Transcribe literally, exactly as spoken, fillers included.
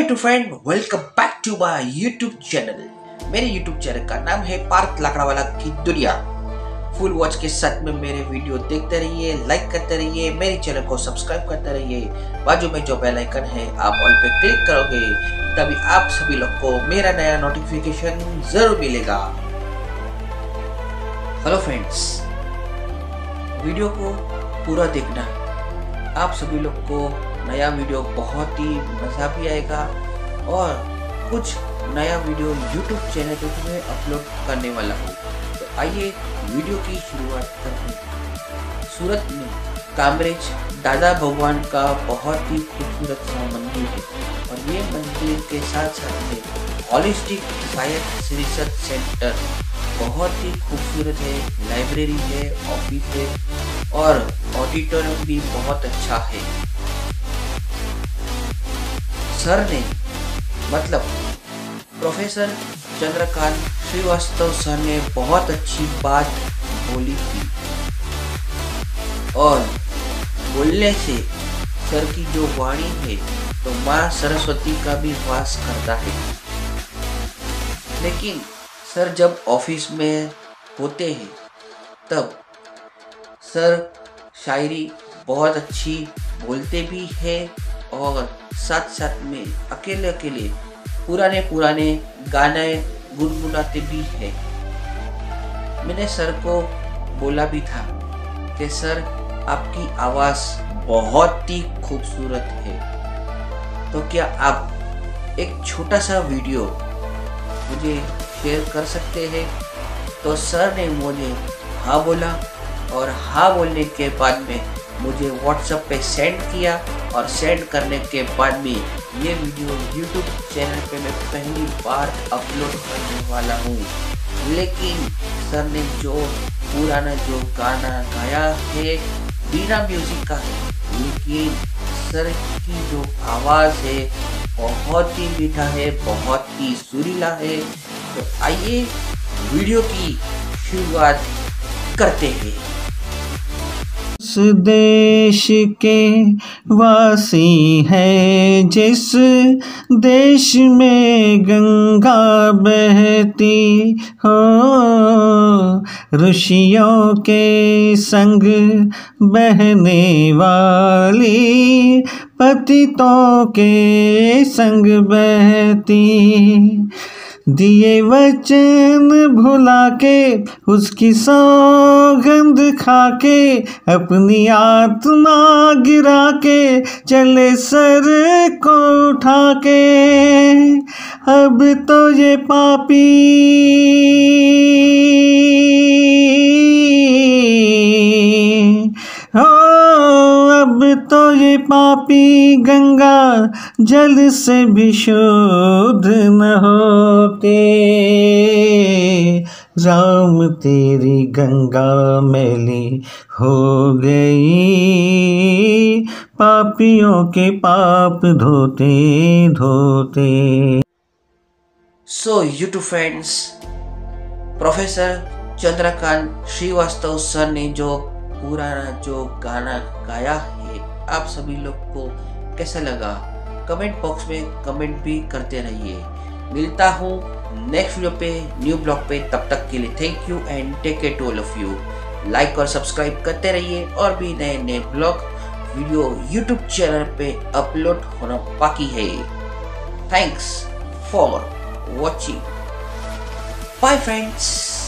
To friend, welcome back to my YouTube channel. मेरे YouTube channel का नाम है पार्थ लाकड़ावाला की दुनिया। फुल वॉच के साथ में मेरे वीडियो देखते रहिए, लाइक करते रहिए, मेरे चैनल को सब्सक्राइब करते रहिए। बाजू में जो बेल आइकन है आप ऑल पे क्लिक करोगे तभी आप सभी लोग को मेरा नया नोटिफिकेशन जरूर मिलेगा। हेलो फ्रेंड्स, वीडियो को पूरा देखना। आप सभी लोग को नया वीडियो बहुत ही मज़ा भी आएगा और कुछ नया वीडियो यूट्यूब चैनल पे मैं अपलोड करने वाला हूँ। तो आइए वीडियो की शुरुआत करते हैं। सूरत में कामरेज दादा भगवान का बहुत ही खूबसूरत सा मंदिर है और ये मंदिर के साथ साथ में हॉलिस्टिक साइंस रिसर्च सेंटर बहुत ही खूबसूरत है। लाइब्रेरी है, ऑफिस है और ऑडिटोरियम भी बहुत अच्छा है। सर ने मतलब प्रोफेसर चंद्रकांत श्रीवास्तव सर ने बहुत अच्छी बात बोली थी और बोलने से सर की जो वाणी है तो माँ सरस्वती का भी वास करता है। लेकिन सर जब ऑफिस में होते हैं तब सर शायरी बहुत अच्छी बोलते भी है और साथ साथ में अकेले अकेले पुराने पुराने गाने गुनगुनाते भी है। मैंने सर को बोला भी था कि सर आपकी आवाज़ बहुत ही खूबसूरत है, तो क्या आप एक छोटा सा वीडियो मुझे शेयर कर सकते हैं। तो सर ने मुझे हाँ बोला और हाँ बोलने के बाद में मुझे व्हाट्सएप पे सेंड किया और सेंड करने के बाद में ये वीडियो यूट्यूब चैनल पे मैं पहली बार अपलोड करने वाला हूँ। लेकिन सर ने जो पुराना जो गाना गाया है बिना म्यूजिक का है, लेकिन सर की जो आवाज़ है बहुत ही मीठा है, बहुत ही सुरीला है। तो आइए वीडियो की शुरुआत करते हैं। उस देश के वासी है जिस देश में गंगा बहती हो, ऋषियों के संग बहने वाली पतितों के संग बहती। दिए वचन भुला के उसकी सौगंध खा के अपनी आत्मा गिरा के चले सर को उठा के। अब तो ये पापी हो, अब तो ये पापी गंगा जल से भी शुद्ध न होते। राम तेरी गंगा मैली हो गई, पापियों के पाप धोते धोते। So YouTube friends, professor Chandrakant Shrivastava sir ने जो पुराना जो गाना गाया है आप सभी लोग को कैसा लगा कमेंट बॉक्स में कमेंट भी करते रहिए। मिलता हूँ नेक्स्ट वीडियो पे, न्यू ब्लॉग पे। तब तक के लिए thank you and take care to all of you. Like और सब्सक्राइब करते रहिए और भी नए नए ब्लॉग वीडियो यूट्यूब चैनल पे अपलोड होना बाकी है। Thanks for watching, bye friends.